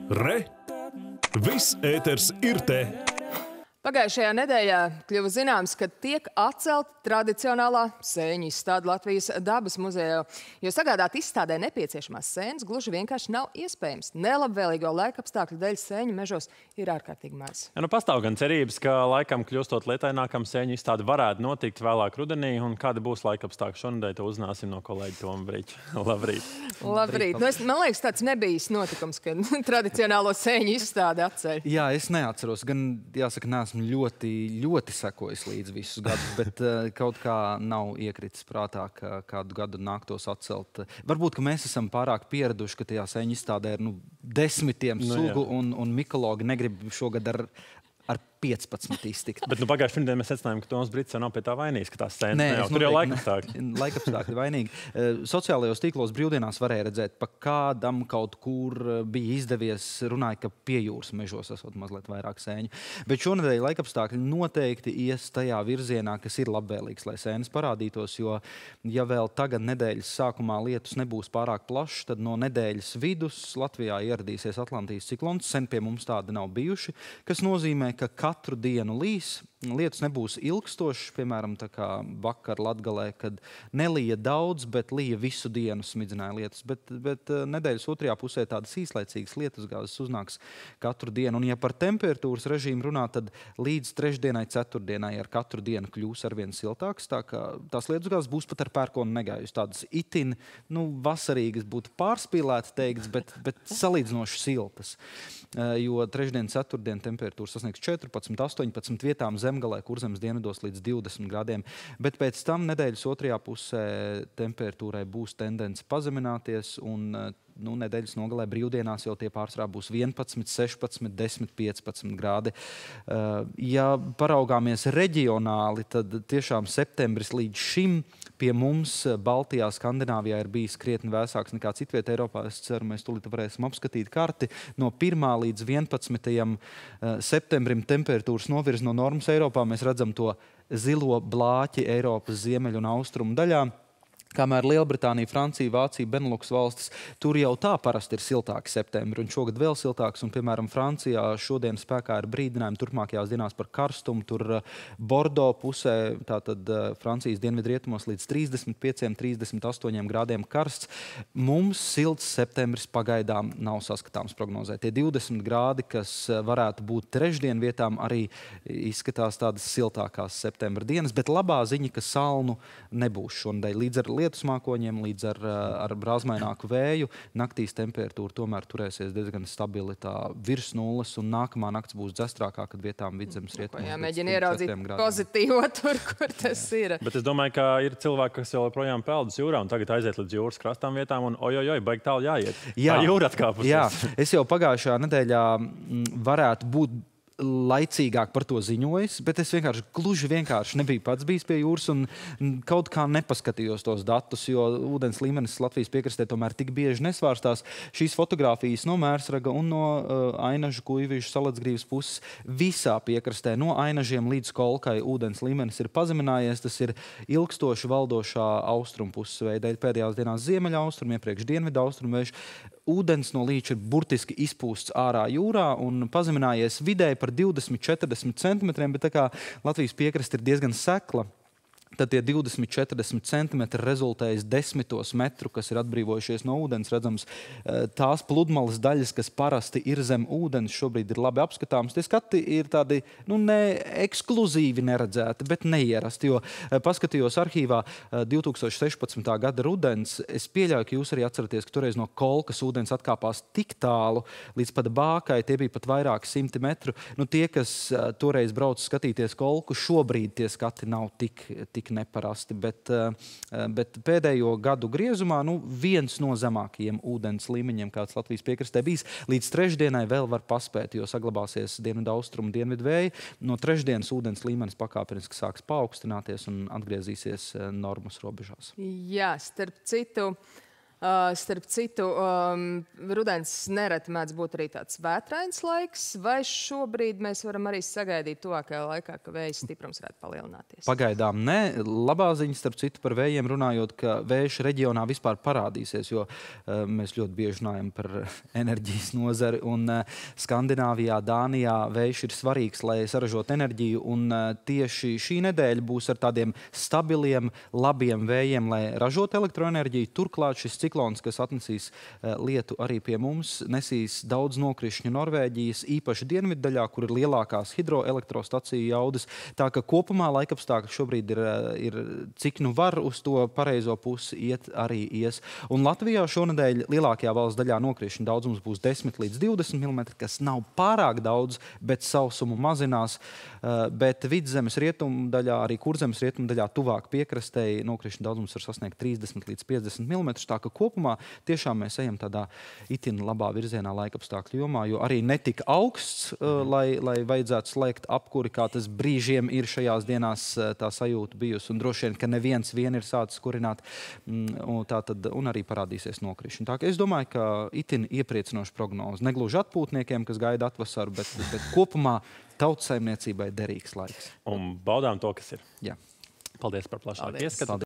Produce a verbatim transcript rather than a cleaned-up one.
Re! Viss ēters ir te! Pagājušajā nedēļā kļuva zināms, ka tiek atcelta tradicionālā sēņu izstāde Latvijas dabas muzejā, jo sagādāt izstādē nepieciešamās sēnes gluži vienkārši nav iespējams. Nelabvēlīgo laikapstākļu dēļ sēņu mežos ir ārkārtīgi maz. Ja, nu pastāv gan cerības, ka laikam kļūstot lietainākam sēņu izstāde varētu notikt vēlāk rudenī, un kādi būs laikapstākļi šonedēļ, to uzzināsim no kolēģa Toma Briča. Labrīt! Labrīt! Nu, es, man liekas, tāds nebijis notikums, kad tradicionālo sēņu izstāde atceļ. Jā, es neatceros. Gan, jāsaka, neesmu ļoti, ļoti sekojis līdz visus gadus, bet uh, kaut kā nav iekritis prātā, ka kādu gadu nāktos atcelt. Varbūt, ka mēs esam pārāk pieraduši, ka tajā sēņu izstādē ir nu, desmitiem Nu, sugu, jā. un, un mikologi negrib šogad ar ar piecpadsmit iztikt. Bet nu, pagājušajā nedēļā mēs secinājām, ka Toms Brits nav pie tā vainīgs, ka tās sēnes Nē, ne jau. es Tur jau noteikti laikapstākļi. ne- Laikapstākļi vainīgi. Eh, Sociālajos tīklos brīvdienās varēja redzēt, pa kādam kaut kur eh, bija izdevies, runāja, ka pie jūras mežos esot mazliet vairāk sēņu. Bet šonedēļ laikapstākļi noteikti ies tajā virzienā, kas ir labvēlīgs, lai sēnes parādītos, jo ja vēl tagad nedēļas sākumā lietus nebūs pārāk plašs, tad no nedēļas vidus Latvijā ieradīsies Atlantijas ciklons. Sen pie mums tādi nav bijuši, kas nozīmē, ka katru dienu līs. Lietus nebūs ilgstošs, piemēram, tā kā vakar Latgalē, kad nelija daudz, bet lija visu dienu smidzināja lietus. Bet, bet uh, nedēļas otrajā pusē tādas īslaicīgas lietusgāzes uznāks katru dienu. Un ja par temperatūras režīmu runā, tad līdz trešdienai, ceturtdienai ar katru dienu kļūs arvien siltāks. Tā kā tās lietusgāzes būs pat ar pērkonu negājus. Tādas itin, nu, vasarīgas būtu pārspīlēti teikts, bet, bet salīdzinoši siltas. Uh, jo trešdien, ceturtdien temperatūra sasniegs četrpadsmit, astoņpadsmit vietām zemgalē, kurzemes dienvidos līdz divdesmit grādiem. Bet pēc tam nedēļas otrajā pusē temperatūrai būs tendence pazemināties, un nu, nedēļas nogalē brīvdienās jau tie pārsvarā būs vienpadsmit, sešpadsmit, desmit, piecpadsmit grādi. Uh, ja paraugāmies reģionāli, tad tiešām septembris līdz šim pie mums Baltijā, Skandināvijā ir bijis krietni vēsāks nekā citvietā Eiropā. Es ceru, mēs tūlīt varēsim apskatīt karti. No pirmā līdz vienpadsmitajam septembrim temperatūras novirz no normas Eiropā. Mēs redzam to zilo blāķi Eiropas ziemeļu un austrumu daļā. Kamēr Lielbritānija, Francija, Vācija, Benelux valstis, tur jau tā parasti ir siltāki septembri, un šogad vēl siltāks. Un, piemēram, Francijā šodien spēkā ir brīdinājumi turpmākajās dienās par karstumu. Tur Bordo pusē, tātad Francijas dienvidrietumos līdz trīsdesmit pieciem, trīsdesmit astoņiem grādiem karsts. Mums silts septembris pagaidām nav saskatāms prognozē. Tie divdesmit grādi, kas varētu būt trešdien vietām, arī izskatās tādas siltākās septembra dienas, bet labā ziņa, ka salnu nebūs šonedēļ. Līdz ar lietus mākoņiem, līdz ar, ar brāzmaināku vēju, naktīs temperatūra tomēr turēsies diezgan stabili tā virs nulles, un nākamā nakts būs dzestrākā, kad vietām vidzemes rietumos. Jā, mēģina ieraudzīt pozitīvo tur, kur tas ir. Bet es domāju, ka ir cilvēki, kas jau joprojām peldas jūrā, un tagad aiziet līdz jūras krastām vietām, un ojojoj, baigi tālu jāiet. Jā, tā jūra atkāpusies. Jā, es jau pagājušajā nedēļā varētu būt laicīgāk par to ziņojis, bet es vienkārši, gluži vienkārši nebiju pats bijis pie jūras un kaut kā nepaskatījos tos datus, jo ūdens līmenis Latvijas piekrastē tomēr tik bieži nesvārstās. Šīs fotogrāfijas no Mērsraga un no uh, Ainažu, Kuivīšu, Salacgrīvas puses visā piekrastē, no Ainažiem līdz Kolkai ūdens līmenis ir pazeminājies. Tas ir ilgstoši valdošā austrumu puses veida. Pēdējās dienās ziemeļa austrumu, iepriekš dienvidu austrumu vējš. Ūdens no līča ir burtiski izpūsts ārā jūrā un pazeminājies vidēji par divdesmit četrdesmit centimetriem, bet tā kā Latvijas piekraste ir diezgan sekla, tad tie divdesmit četrdesmit centimetri rezultējas desmitos metru, kas ir atbrīvojušies no ūdens. Redzams, tās pludmales daļas, kas parasti ir zem ūdens, šobrīd ir labi apskatāmas. Tie skati ir tādi, nu, ne ekskluzīvi neredzēti, bet neierasti, jo paskatījos arhīvā divtūkstoš sešpadsmitā gada rudens. Es pieļauju, ka jūs arī atceraties, ka toreiz no Kolkas ūdens atkāpās tik tālu līdz pat Bākai, tie bija pat vairāki simti metru. Nu, tie, kas toreiz brauc skatīties Kolku, šobrīd tie skati nav tik, tik neparasti, bet, bet pēdējo gadu griezumā nu, viens no zemākajiem ūdens līmeņiem, kāds Latvijas piekrastē bijis. Līdz trešdienai vēl var paspēt, jo saglabāsies dienvidu austrumu dienvidu vēji. No trešdienas ūdens līmenis pakāpeniski sāks paaugstināties un atgriezīsies normas robežās. Jā, starp citu, Uh, starp citu, um, rudens nereti mēdz būt arī tāds vētrains laiks, vai šobrīd mēs varam arī sagaidīt tuvākajā laikā, ka vējas stiprums varētu palielināties? Pagaidām nē. Labā ziņa, starp citu, par vējiem runājot, ka vējš reģionā vispār parādīsies, jo uh, mēs ļoti bieži runājam par enerģijas nozari, un uh, Skandināvijā, Dānijā vējš ir svarīgs, lai saražot enerģiju, un uh, tieši šī nedēļa būs ar tādiem stabiliem, labiem vējiem, lai ražot elektroenerģiju. Turklāt šis ciklons, kas atnesīs uh, lietu arī pie mums, nesīs daudz nokrišņu Norvēģijas, īpaši dienvidu daļā, kur ir lielākās hidroelektrostaciju jaudas. Tā ka kopumā laikapstākļi šobrīd ir, ir cik nu var uz to pareizo pusi iet arī ies. Un Latvijā šonedēļ lielākajā valsts daļā nokrišņu daudzums būs desmit līdz divdesmit milimetri, kas nav pārāk daudz, bet sausumu mazinās. Uh, bet vidzemes rietumu daļā, arī kurzemes rietumu daļā tuvāk piekrastei nokrišņu daudzums var sasniegt trīsdesmit līdz piecdesmit milimetrus. Tā ka kopumā tiešām mēs ejam tādā itin labā virzienā laikapstākļu jomā, jo arī netika augsts, uh, lai, lai vajadzētu slēgt apkuri, kā tas brīžiem ir šajās dienās uh, tā sajūta bijusi. Un droši vien, ka neviens vien ir sācis kurināt, mm, un, tā tad, un arī parādīsies nokrišņi. Tā ka es domāju, ka itin iepriecinoša prognoze. Negluži atpūtniekiem, kas gaida atvasaru, bet, bet kopumā tautsaimniecībai derīgs laiks. Un baudām to, kas ir. Jā. Paldies par plašāku Paldies. ieskatu.